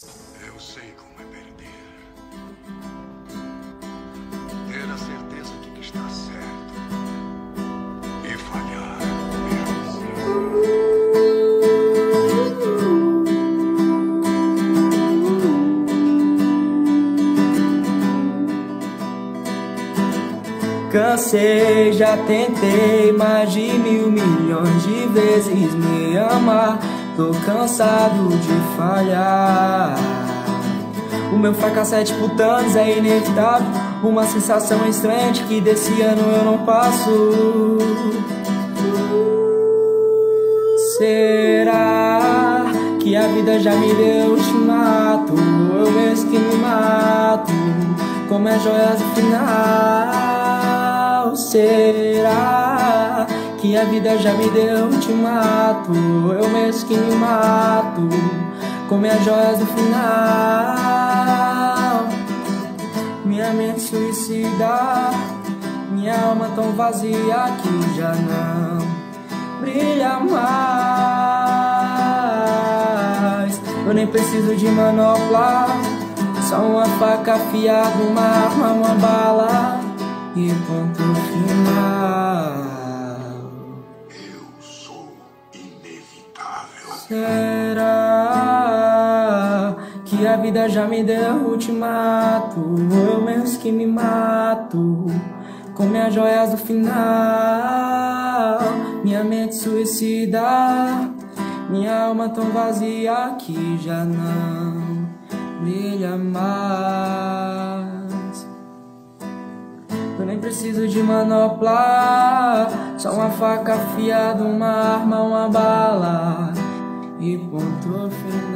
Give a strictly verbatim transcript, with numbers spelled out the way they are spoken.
Eu sei como é perder. Ter a certeza de que está certo e falhar Cansei, já tentei mais de mil milhões de vezes me amar. Tô cansado de falhar. O meu fracasso é tipo Thanos, é inevitável. Uma sensação estranha de que desse ano eu não passo. Será que a vida já me deu ultimato? Eu mesmo que me mato, como é joias do final. Será que a vida já me deu ultimato? Eu mesmo que me mato, como as joias do final. Minha mente suicida, minha alma tão vazia que já não brilha mais. Eu nem preciso de manopla, só uma faca afiada, uma arma, uma bala e ponto final. Eu sou inevitável. Será que a vida já me deu ultimato? Eu mesmo que me mato, com minhas joias do final. Minha mente suicida, minha alma tão vazia que já não brilha mais. Eu nem preciso de manopla, só uma faca afiada, uma arma, uma bala e ponto final.